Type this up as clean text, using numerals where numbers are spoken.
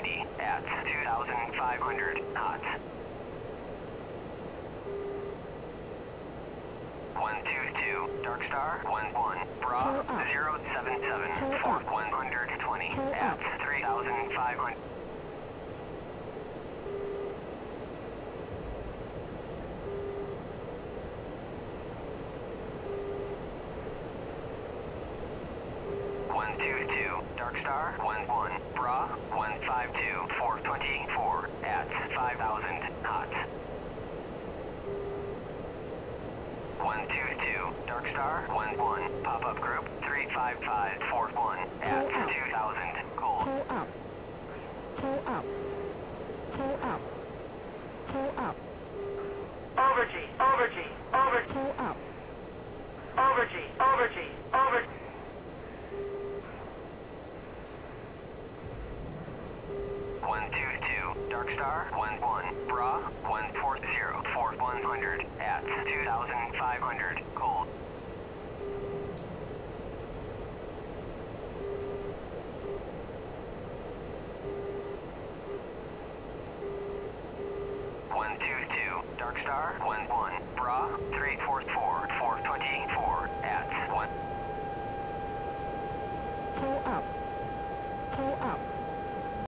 170 at 2,500 knots. 122, Dark Star, 11, Bra, 077, for 120 at 3,500. 122, Dark Star, 11, Bra, 152, 424 at 5,000 knots. 122, Dark Star, 11, Pop-Up Group, 35541 at 2,000, cold. Pull up. Pull up. Pull up. Pull up. Over G, over G, over G. Pull up. Over G, over G, over G. 122, Dark Star, 11, Bra, 140 for 100 at 2,500, cold. 122, Dark Star, 11, Bra, 344, 424 at 1. Pull up. Pull up.